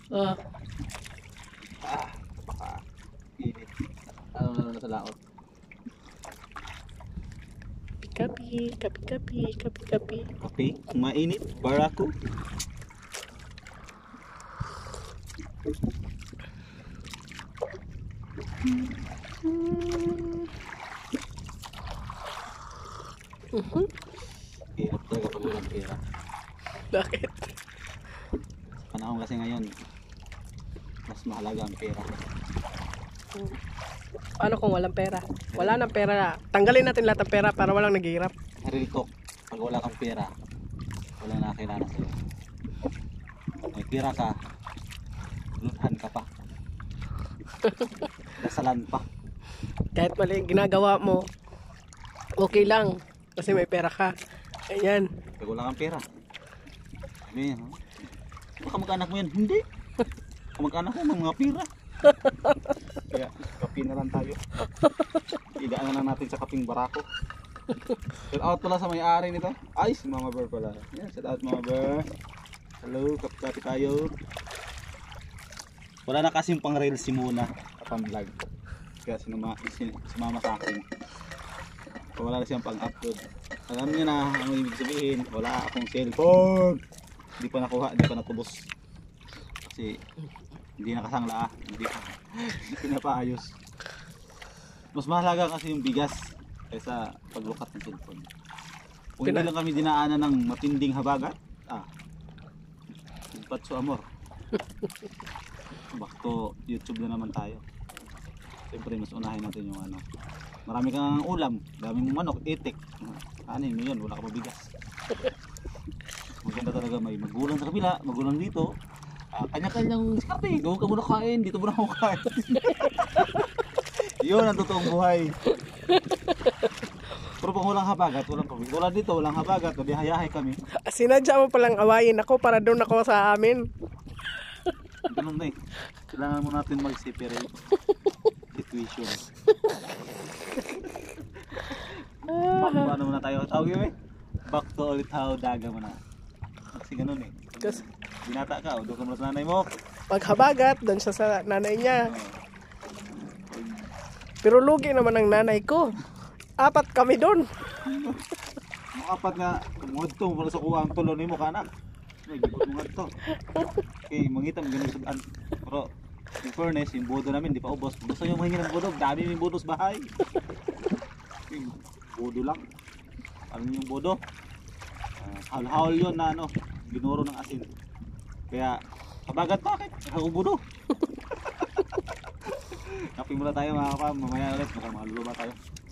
Ah, Baka init. Ano na sa laot? kapi, kapi, kapi, kapi, kapi. Kape, mainit, barako. Hirap talaga pag walang pera. Bakit? Sa panahon kasi ngayon, mas mahalaga ang pera. Paano kung walang pera? Wala nang pera. Tanggalin natin lahat ng pera para walang naghihirap. Real talk, pag wala kang pera, walang nakakilala sa'yo. May pera ka, luthan ka pa. Dasalan pa. Kahit mali yung ginagawa mo, okay lang. Kasi may pera ka. Ayan. Pag wala kang pera, sabi niya, kamag-anak mo yan? Hindi. Kamag-anak mo mga pera. Kaya kape na lang tayo. Idaan na natin sa kaping barako. Shout out pala sa may-ari nito. Ay, si Mama Bear pala. Yan, shout out Mama Bear. Hello, kape tayo. Wala na kasing pang reels si Muna pang vlog. Kaya sumama sa akin. Wala na siyang pang upload. Alam niyo na ang ibig sabihin, wala akong cellphone. Hindi pa nakuha, hindi pa natubos. Kasi hindi nakasangla, hindi pinapaayos. Mas mahalaga kasi yung bigas kaysa paglukat ng cellphone. Kung hindi lang kami dinaanan ng matinding habagat, patso amor. Back to YouTube na naman tayo. Siyempre mas unahin natin yung ano. Marami kang ulam, dami mong manok, itik. Ano yun, wala ka mabigas. Maganda talaga, may magulang sa kabila, magulang dito. Kanya-kanyang diskarte, gawin ka muna kain, dito muna ako kain. Yun ang totoong buhay. Pero pag walang habagat, walang pabig. Wala dito, walang habagat, hayahay kami. Sinadya mo palang awayin ako para doon ako sa amin. Ganun na eh. Kailangan mo natin mag-separate situation. Paano muna tayo? Tawag yun eh. Back to ulit how daga mo na. Kasi ganun eh. Kasi binata ka, doon ka muna sa nanay mo. paghabagat, doon siya sa nanay niya. Pero lugi naman ang nanay ko. 4 kami doon. Apat nga, tumuhod to, mula sa kuha ang tulo ni mo kanak. Ay, gibot mo nga to. Okay, mangitam ganun sa daan. Pero, in fairness, yung bodo namin, di pa ubos. Gusto nyo mahingi ng bodo, dami yung bodo sa bahay. Bodo lang. Alam niyo yung bodo? Haul-haul yun na ano, ginuro ng asin. Kaya, kabagat bakit? Ako bodo. Kapi muna tayo mga kapam, mamaya ulit, maluluba tayo.